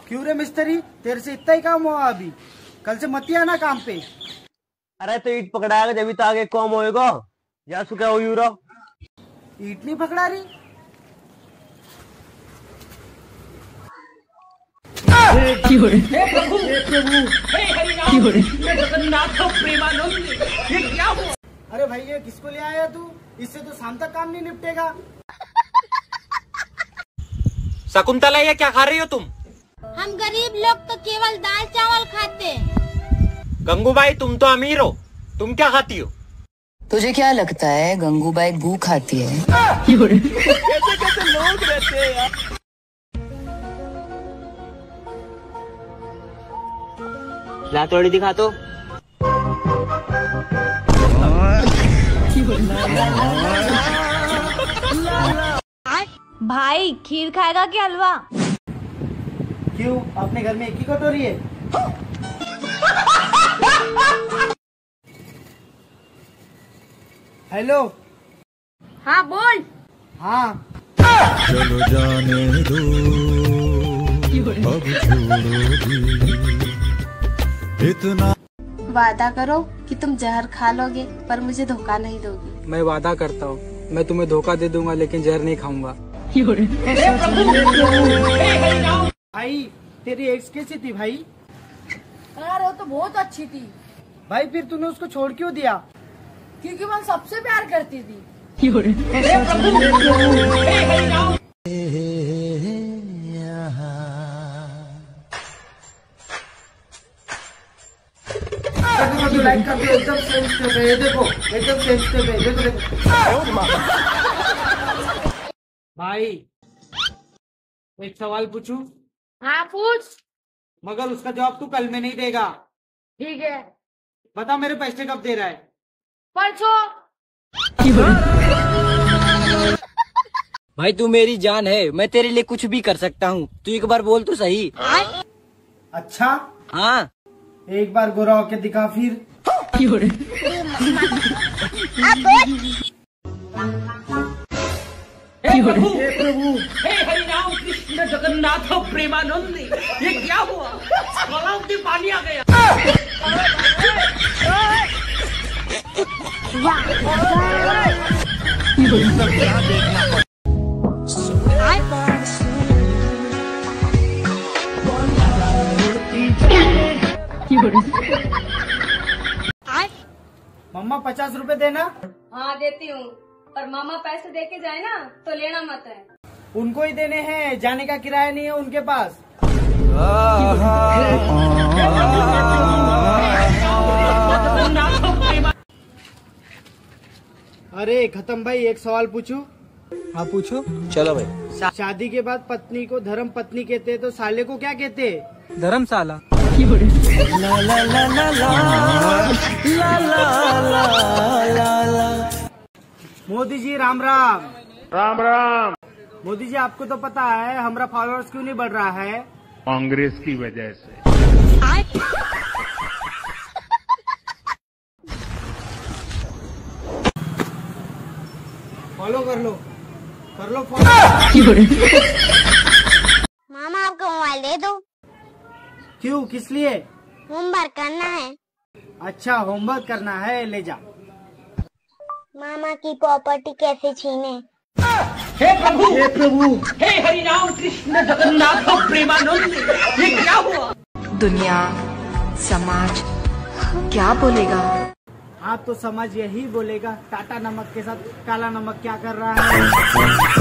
क्यों रे मिस्त्री, तेरे से इतना ही काम हुआ अभी? कल से मत आना काम पे। अरे तो ईट पकड़ाएगा जब तो आगे कम होएगा। या सुखा हो यूरो ईट नहीं पकड़ा रही। हे प्रभु, हे हरिनाम कृष्ण जगन्नाथ प्रेमानंद, ये क्या हुआ? अरे भाई ये किसको ले आया तू? इससे तो शाम तक काम नहीं निपटेगा। शकुंतला ये क्या खा रही हो तुम? हम गरीब लोग तो केवल दाल चावल खाते हैं। गंगूबाई तुम तो अमीर हो, तुम क्या खाती हो? तुझे क्या लगता है गंगूबाई गू खाती है? कैसे कैसे लोग रहते हैं यार। ला थोड़ी दिखा तो। भाई खीर खाएगा क्या हलवा? क्यों, अपने घर में एक ही कटोरी है? हेलो। हाँ बोल। हाँ चलो जाने दो, अब छोड़ोगी इतना। वादा करो कि तुम जहर खा लोगे पर मुझे धोखा नहीं दोगी। मैं वादा करता हूँ, मैं तुम्हें धोखा दे दूंगा लेकिन जहर नहीं खाऊंगा। भाई तेरी एक्स कैसी थी भाई? यार वो तो बहुत अच्छी थी भाई फिर तूने उसको छोड़ क्यों दिया? क्योंकि मैं सबसे प्यार करती थी। लाइक कर दो, एकदम सेम स्टेप है ये देखो, एकदम सेम स्टेप है, देखो देखो। भाई एक सवाल पूछूं? हाँ पूछ। मगर उसका जवाब तू कल में नहीं देगा। ठीक है। बता मेरे पैसे कब दे रहा है? परसों। भाई तू मेरी जान है, मैं तेरे लिए कुछ भी कर सकता हूँ। तू एक बार बोल तो सही। अच्छा हाँ एक बार गोरा होके दिखा फिर। हे प्रभु, हे हरिनाम कृष्ण जगन्नाथ प्रेमानंद, ये क्या हुआ? तालाब में पानी आ गया। मम्मा 50 रुपए देना। हाँ देती हूँ, पर मामा पैसे दे के जाए ना तो लेना मत है। उनको ही देने हैं, जाने का किराया नहीं है उनके पास। अरे खत्म भाई, एक सवाल पूछूं? हाँ पूछो। चलो भाई। शादी के बाद पत्नी को धर्म पत्नी कहते हैं तो साले को क्या कहते हैं? धर्मशाला। मोदी जी राम राम। राम राम। मोदी जी आपको तो पता है हमारा फॉलोअर्स क्यों नहीं बढ़ रहा है? कांग्रेस की वजह से। फॉलो कर लो फॉलो। मामा आपका मोबाइल दे दो। क्यों, किस लिए? होमवर्क करना है। अच्छा होमवर्क करना है, ले जा। मामा की प्रॉपर्टी कैसे छीने? हे प्रभु, हे हरिनाम कृष्ण जगन्नाथ प्रेमानंद, ये क्या हुआ? दुनिया समाज क्या बोलेगा? हाँ तो समाज यही बोलेगा, टाटा नमक के साथ काला नमक क्या कर रहा है।